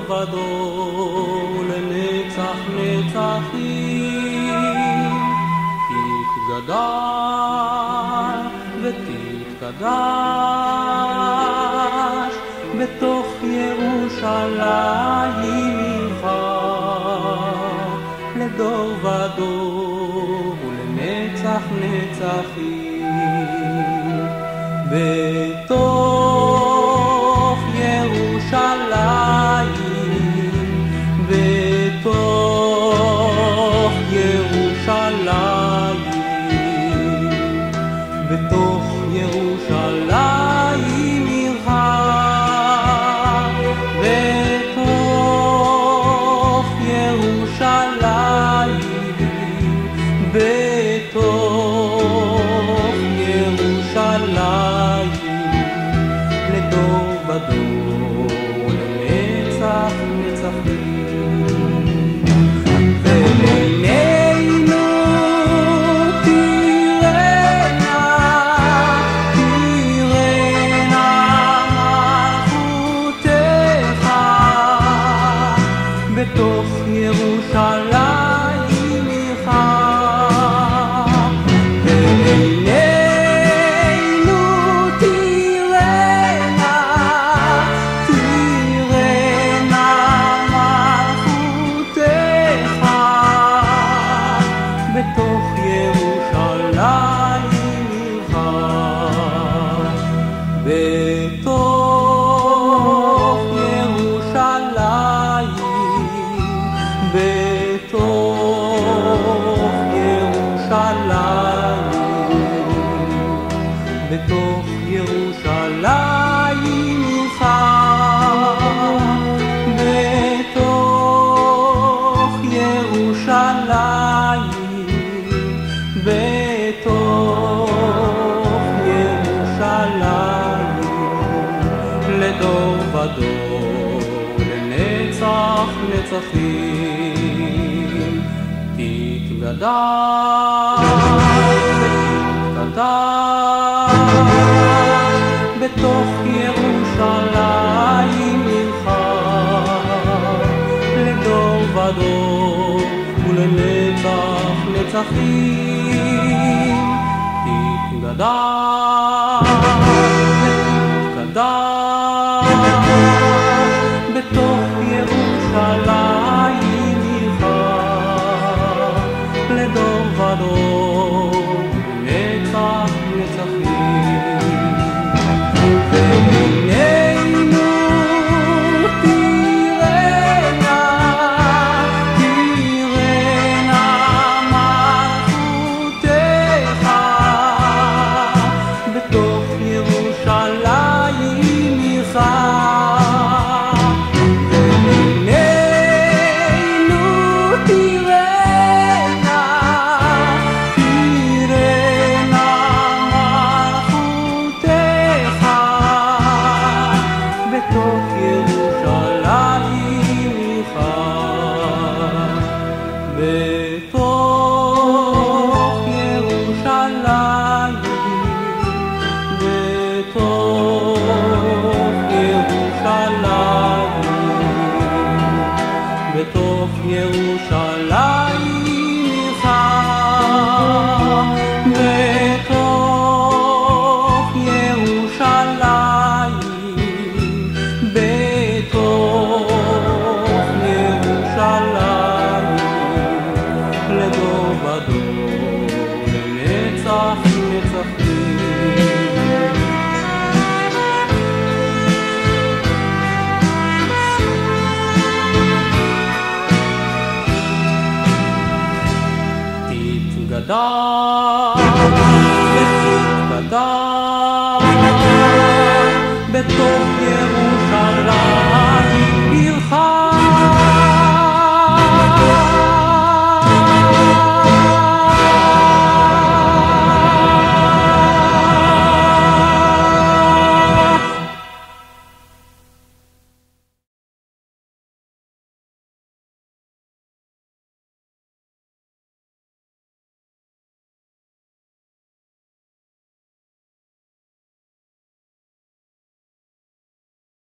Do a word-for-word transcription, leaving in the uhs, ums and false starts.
ודור לנצח נצחים. תתגדל ותתקדש בתוך ירושלים עירך לדור ודור ולנצח נצחים. בתוך ירושלים, בתוך ירושלים, בתוך ירושלים עירך, בתוך ירושלים, בתוך ירושלים, לדור ודור לנצח נצחים. ולעינינו תראינה, תראינה מלכותך בתוך ירושלים עירך. ולעינינו תראינה, תראינה מלכותך בתוך ירושלים עירך, בתוך ירושלים, בתוך ירושלים, בתוך ירושלים עירך, בתוך ירושלים, בתוך ירושלים, לדור ודור לנצח נצחים. תתגדל ותתקדש בתוך ירושלים עירך לדור ודור ולנצח נצחים. תתגדל ותתקדש